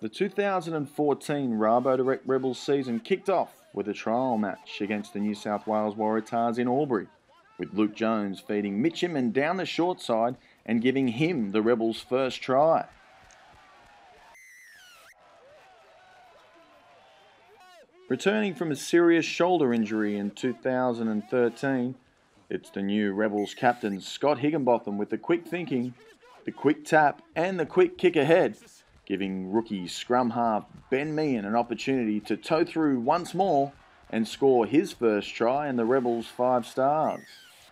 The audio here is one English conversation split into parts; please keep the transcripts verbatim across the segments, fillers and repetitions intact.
The two thousand fourteen RaboDirect Rebels season kicked off with a trial match against the New South Wales Waratahs in Albury, with Luke Jones feeding Mitchum down the short side and giving him the Rebels' first try. Returning from a serious shoulder injury in two thousand thirteen, it's the new Rebels captain Scott Higginbotham with the quick thinking, the quick tap and the quick kick ahead, giving rookie scrum half Ben Meehan an opportunity to tow through once more and score his first try and the Rebels' five stars.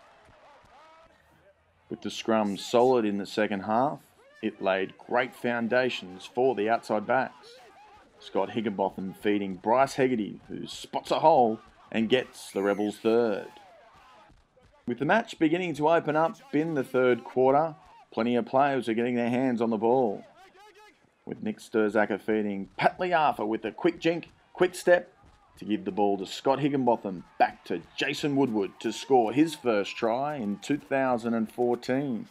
With the scrum solid in the second half, it laid great foundations for the outside backs. Scott Higginbotham feeding Bryce Hegarty, who spots a hole and gets the Rebels' third. With the match beginning to open up in the third quarter, plenty of players are getting their hands on the ball. With Nick Sturzaker feeding Pat Liafa with a quick jink, quick step, to give the ball to Scott Higginbotham back to Jason Woodward to score his first try in two thousand fourteen.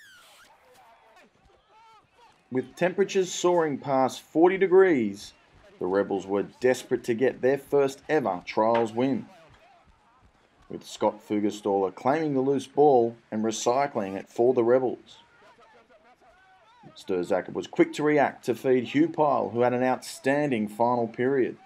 With temperatures soaring past forty degrees, the Rebels were desperate to get their first ever trials win, with Scott Fugastaller claiming the loose ball and recycling it for the Rebels. Sturzaker was quick to react to feed Hugh Pyle, who had an outstanding final period.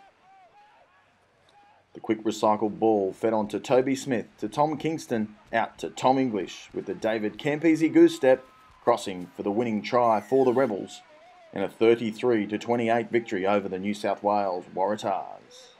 The quick recycled ball fed on to Toby Smith, to Tom Kingston, out to Tom English, with the David Campese goose step crossing for the winning try for the Rebels in a thirty-three to twenty-eight victory over the New South Wales Waratahs.